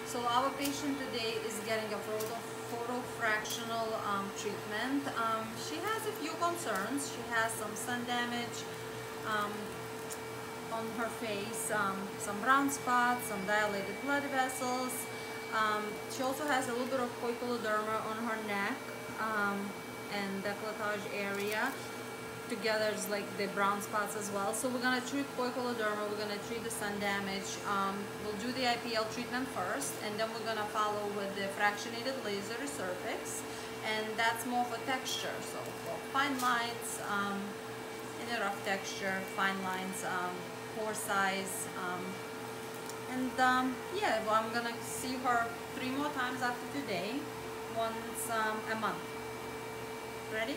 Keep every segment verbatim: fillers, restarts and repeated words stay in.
So our patient today is getting a photo, photo fractional um, treatment. Um, she has a few concerns. She has some sun damage um, on her face, um, some brown spots, some dilated blood vessels. Um, she also has a little bit of poikiloderma on her neck um, and décolletage area. Together is like the brown spots as well. So we're gonna treat poikiloderma, we're gonna treat the sun damage. Um, we'll do the I P L treatment first, and then we're gonna follow with the fractionated laser ResurFX, and that's more for texture. So for fine lines, um, in a rough texture, fine lines, um, pore size, um, and um, yeah, well, I'm gonna see her three more times after today, once um, a month. Ready?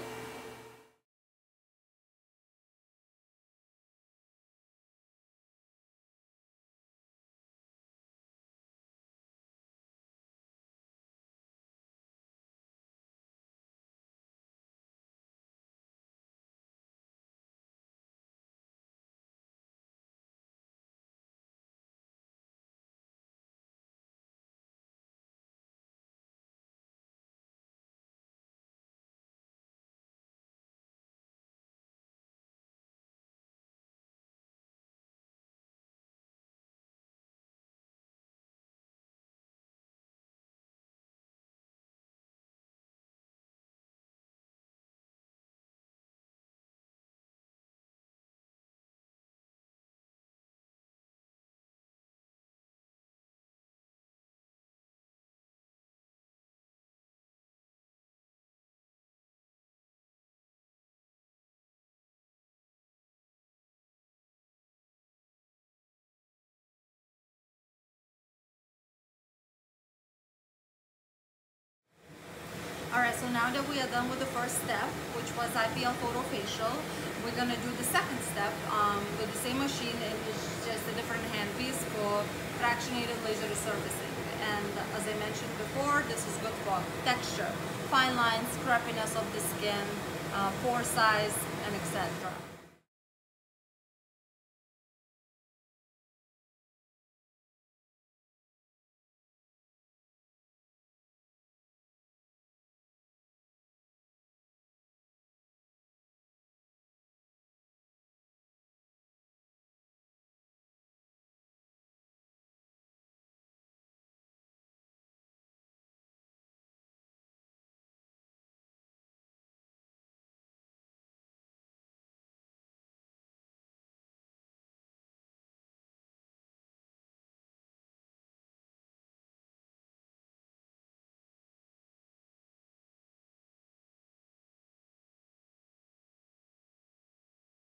Alright, so now that we are done with the first step, which was I P L Photo Facial, we're going to do the second step um, with the same machine, and it's just a different handpiece for fractionated laser resurfacing. And as I mentioned before, this is good for texture, fine lines, scrappiness of the skin, uh, pore size, and et cetera.